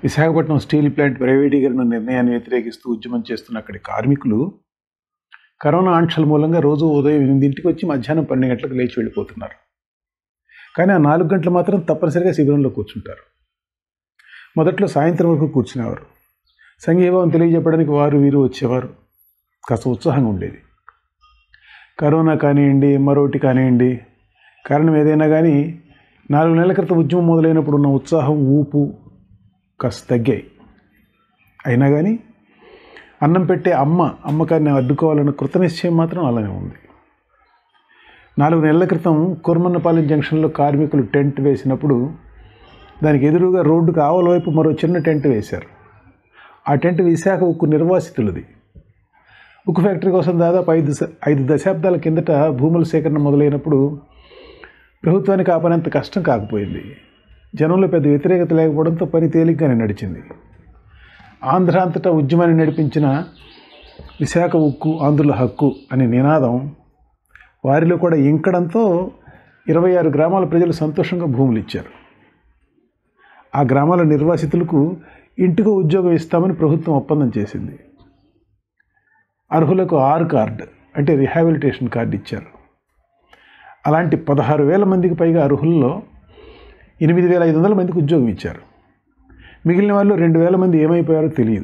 Visakhapatnam steel plant ప్రైవేటీకరణ నిర్ణయాన్ని వ్యతిరేకిస్తూ ఉద్యమం చేస్తున్న అక్కడి కార్మికులు కరోనా ఆంక్షల మూలంగా రోజు ఉదయం 8 వచ్చి మధ్యాహ్నం 12 గంటలకు లేచి వెళ్ళిపోతున్నారు. కానీ ఆ 4 గంటలు మాత్రం తప్పనిసరిగా శిబిరంలో కూర్చుంటారు. మొదట్లో సాయంత్రం వరకు కూర్చునేవారు. సంఘీభావం తెలియజెప్పడానికి వారు వీరు వచ్చేవారు. కాస్త ఉత్సాహంగా ఉండేది. కరోనా కానివ్వండి, మరోటి కానివ్వండి, కారణం ఏదైనా కానీ 4 నెలల క్రితం ఉద్యమం మొదలైనప్పుడు ఉన్న ఉత్సాహం, ఊపు కాస్త తగ్గాయి. అయినా కానీ అన్నం పెట్టే అమ్మకాన్ని అడ్డుకోవాలన్న కృతనిశ్చయం మాత్రం అలానే ఉంది. 4 నెలల క్రితం కుర్మన్నపాలెం జంక్షన్లో కార్మికులు టెంట్ వేసినప్పుడు దానికి ఎదురుగా రోడ్డుకు ఆవల వైపు మరో చిన్న టెంట్ వేశారు. ఆ టెంట్ విశాఖ ఉక్కు నిర్వాసితులది. ఉక్కు ఫ్యాక్టరీ కోసం దాదాపు 5 దశాబ్దాల కిందట భూముల సేకరణ మొదలైనప్పుడు ప్రభుత్వానికి ఆ పని అంత కష్టం కాకపోయింది. జనంలో పెద్ద వ్యతిరేకత లేకపోవడంతో పని తేలిగ్గానే నడిచింది. ఆంధ్ర అంతటా ఉద్యమాన్ని నడిపించిన విశాఖ ఉక్కు ఆంధ్రుల హక్కు అనే నినాదం వారిలో కూడా ఇంకడంతో 26 గ్రామాల ప్రజలు సంతోషంగా భూములు ఇచ్చారు. ఆ గ్రామాల నిర్వాసితులకు ఇంటికో ఉద్యోగం ఇస్తామని ప్రభుత్వం ఒప్పందం చేసింది. అర్హులకు ఆర్ కార్డు అంటే రిహాబిలిటేషన్ కార్డు ఇచ్చారు. అలాంటి 16,000 మందికి పైగా అర్హుల్లో 8,500 మందికి ఉద్యోగం ఇచ్చారు. మిగిలిన వాళ్ళు 2,000 మంది ఏమైపోయారో తెలియదు.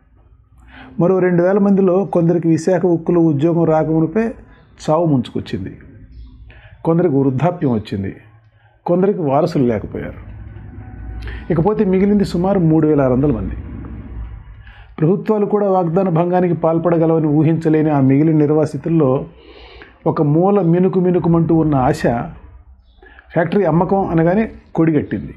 మరో 2,000 మందిలో కొందరికి విశాఖ ఉక్కులో ఉద్యోగం రాకమునిపే చావు ముంచుకొచ్చింది. కొందరికి వృద్ధాప్యం వచ్చింది. కొందరికి వారసులు లేకపోయారు. ఇకపోతే మిగిలింది సుమారు 3,600 మంది. ప్రభుత్వాలు కూడా వాగ్దాన భంగానికి పాల్పడగలవని ఊహించలేని ఆ మిగిలిన నిర్వాసితుల్లో ఒక మూల మినుకుమంటూ ఉన్న ఆశ ఫ్యాక్టరీ అమ్మకం అనగానే కొడిగట్టింది.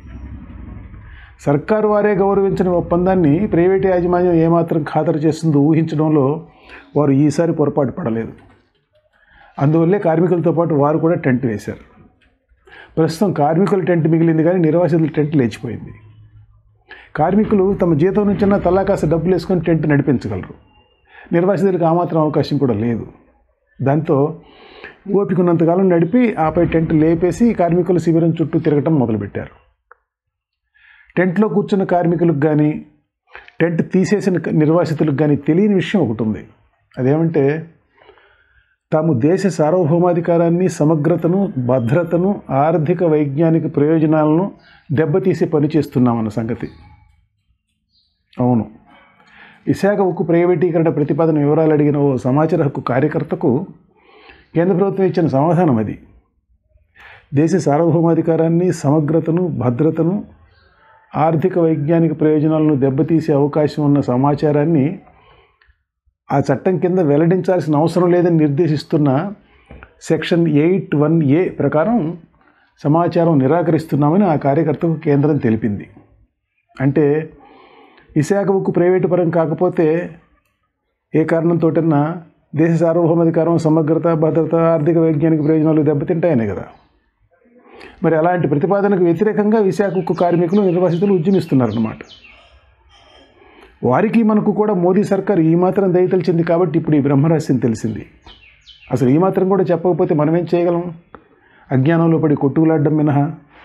సర్కారు వారే గౌరవించిన ఒప్పందాన్ని ప్రైవేటు యాజమాన్యం ఏమాత్రం ఖాతరు చేస్తుందో ఊహించడంలో వారు ఈసారి పొరపాటు పడలేదు. అందువల్లే కార్మికులతో పాటు వారు కూడా టెంట్ వేశారు. ప్రస్తుతం కార్మికుల టెంట్ మిగిలింది కానీ నిర్వాసితుల టెంట్ లేచిపోయింది. కార్మికులు తమ జీతం నుంచిన్న తలాకాస డబ్బులు వేసుకొని టెంట్ నడిపించగలరు. నిర్వాసితులకు ఆ మాత్రం అవకాశం కూడా లేదు. దాంతో ఓపికన్నంతకాలం నడిపి ఆపై టెంట్ లేపేసి కార్మికుల శిబిరం చుట్టూ తిరగటం మొదలుపెట్టారు. టెంట్లో కూర్చున్న కార్మికులకు కానీ టెంట్ తీసేసిన నిర్వాసితులకు కానీ తెలియని విషయం ఒకటి ఉంది. అదేమంటే తాము దేశ సార్వభౌమాధికారాన్ని, సమగ్రతను, భద్రతను, ఆర్థిక వైజ్ఞానిక ప్రయోజనాలను దెబ్బతీసే పని చేస్తున్నామన్న సంగతి. అవును, విశాఖ ఉక్కు ప్రైవేటీకరణ ప్రతిపాదన వివరాలు అడిగిన ఓ సమాచార హక్కు కార్యకర్తకు కేంద్ర ప్రభుత్వం ఇచ్చిన సమాధానం అది. దేశ సార్వభౌమాధికారాన్ని, సమగ్రతను, భద్రతను, ఆర్థిక వైజ్ఞానిక ప్రయోజనాలను దెబ్బతీసే అవకాశం ఉన్న సమాచారాన్ని ఆ చట్టం కింద వెల్లడించాల్సిన అవసరం లేదని నిర్దేశిస్తున్న సెక్షన్ 8(1)A ప్రకారం సమాచారం నిరాకరిస్తున్నామని ఆ కార్యకర్తకు కేంద్రం తెలిపింది. అంటే విశాఖ ఉక్కు ప్రైవేటు పరం కాకపోతే ఏ కారణంతోటన్నా దేశ సార్వభౌమాధికారం, సమగ్రత, భద్రత, ఆర్థిక వైజ్ఞానిక ప్రయోజనాలు దెబ్బతింటాయనే కదా. మరి అలాంటి ప్రతిపాదనకు వ్యతిరేకంగా విశాఖ ఉక్కు కార్మికులు, నిర్వాసితులు ఉద్యమిస్తున్నారన్నమాట. వారికి మనకు కూడా మోదీ సర్కార్ ఈ మాత్రం దయతలిచింది కాబట్టి ఇప్పుడు ఈ బ్రహ్మరహస్యం తెలిసింది. అసలు ఈ మాత్రం కూడా చెప్పకపోతే మనమేం చేయగలం? అజ్ఞానంలో పడి కొట్టుకులాడడం మినహా.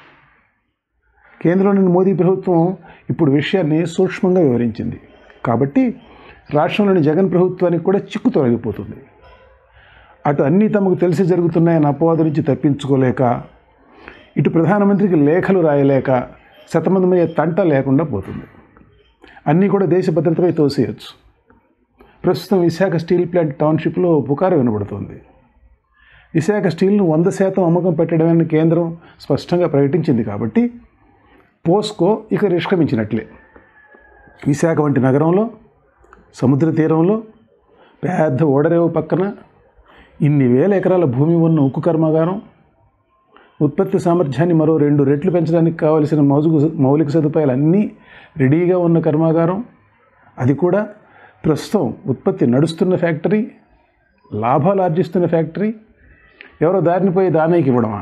కేంద్రంలోని మోదీ ప్రభుత్వం ఇప్పుడు విషయాన్ని సూక్ష్మంగా వివరించింది కాబట్టి రాష్ట్రంలోని జగన్ ప్రభుత్వానికి కూడా చిక్కు తొలగిపోతుంది. అటు అన్నీ తమకు తెలిసి జరుగుతున్నాయని అపవాదు నుంచి తప్పించుకోలేక, ఇటు ప్రధానమంత్రికి లేఖలు రాయలేక శతమందమయ్యే తంట లేకుండా పోతుంది. అన్నీ కూడా దేశ భద్రతపై తోసేయచ్చు. ప్రస్తుతం విశాఖ స్టీల్ ప్లాంట్ టౌన్షిప్లో పుకారు వినబడుతుంది. విశాఖ స్టీల్ను 100% అమ్మకం పెట్టడమని కేంద్రం స్పష్టంగా ప్రకటించింది కాబట్టి పోస్కో ఇక నిష్క్రమించినట్లే. విశాఖ వంటి నగరంలో, సముద్ర తీరంలో, పెద్ద ఓడరేవు పక్కన ఇన్ని వేల ఎకరాల భూమి ఉన్న ఉక్కు కర్మాగారం, ఉత్పత్తి సామర్థ్యాన్ని మరో 2 రెట్లు పెంచడానికి కావలసిన మౌలిక సదుపాయాలన్నీ రెడీగా ఉన్న కర్మాగారం, అది కూడా ప్రస్తుతం ఉత్పత్తి నడుస్తున్న ఫ్యాక్టరీ, లాభాలు ఆర్జిస్తున్న ఫ్యాక్టరీ ఎవరో దారినిపోయి దానాయికి ఇవ్వడమా?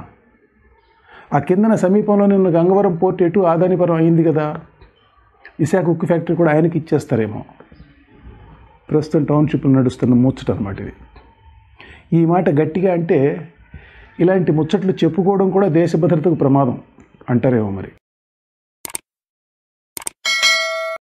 ఆ కిందన సమీపంలోనే ఉన్న గంగవరం పోర్ట్ ఎటు ఆదానిపరం అయింది కదా. విశాఖ ఉక్కు ఫ్యాక్టరీ కూడా ఆయనకి ఇచ్చేస్తారేమో. ప్రస్తుతం టౌన్షిప్లో నడుస్తున్న ముచ్చట అన్నమాట ఇది. ఈ మాట గట్టిగా అంటే ఇలాంటి ముచ్చట్లు చెప్పుకోవడం కూడా దేశ భద్రతకు ప్రమాదం అంటారేమో మరి.